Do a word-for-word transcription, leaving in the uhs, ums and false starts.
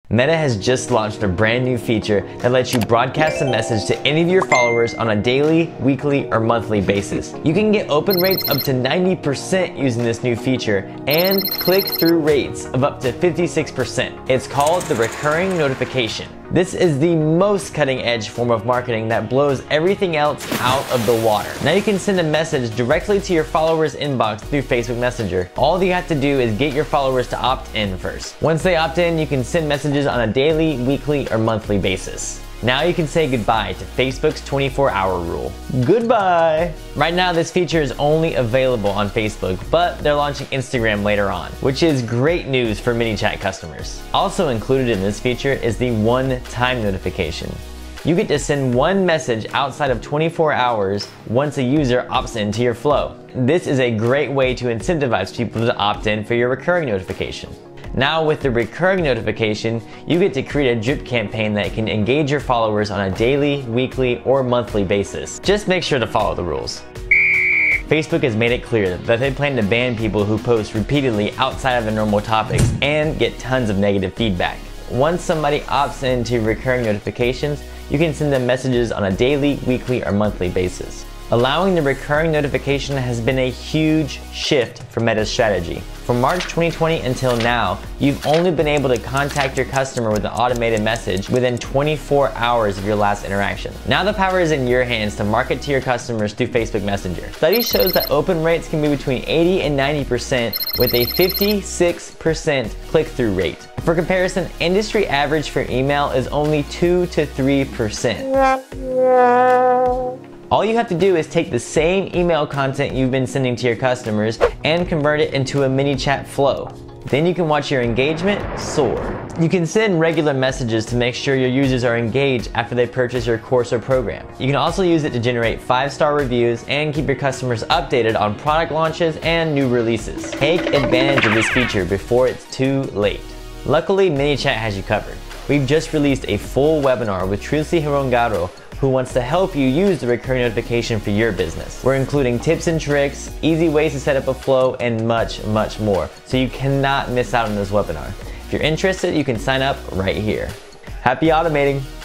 Meta has just launched a brand new feature that lets you broadcast a message to any of your followers on a daily, weekly, or monthly basis. You can get open rates up to ninety percent using this new feature and click-through rates of up to fifty-six percent. It's called the recurring notification. This is the most cutting-edge form of marketing that blows everything else out of the water. Now you can send a message directly to your followers' inbox through Facebook Messenger. All you have to do is get your followers to opt in first. Once they opt in, you can send messages on a daily, weekly, or monthly basis. Now you can say goodbye to Facebook's twenty-four hour rule. Goodbye! Right now this feature is only available on Facebook, but they're launching Instagram later on, which is great news for Manychat customers. Also included in this feature is the one-time notification. You get to send one message outside of twenty-four hours once a user opts into your flow. This is a great way to incentivize people to opt in for your recurring notification. Now with the recurring notification, you get to create a drip campaign that can engage your followers on a daily, weekly, or monthly basis. Just make sure to follow the rules. Facebook has made it clear that they plan to ban people who post repeatedly outside of the normal topics and get tons of negative feedback. Once somebody opts into recurring notifications, you can send them messages on a daily, weekly, or monthly basis. Allowing the recurring notification has been a huge shift for Meta's strategy. From March twenty twenty until now, you've only been able to contact your customer with an automated message within twenty-four hours of your last interaction. Now the power is in your hands to market to your customers through Facebook Messenger. Study shows that open rates can be between eighty and ninety percent with a fifty-six percent click-through rate. For comparison, industry average for email is only two to three percent. All you have to do is take the same email content you've been sending to your customers and convert it into a Manychat flow. Then you can watch your engagement soar. You can send regular messages to make sure your users are engaged after they purchase your course or program. You can also use it to generate five-star reviews and keep your customers updated on product launches and new releases. Take advantage of this feature before it's too late. Luckily, Manychat has you covered. We've just released a full webinar with Policie who wants to help you use the recurring notification for your business. We're including tips and tricks, easy ways to set up a flow, and much, much more. So you cannot miss out on this webinar. If you're interested, you can sign up right here. Happy automating!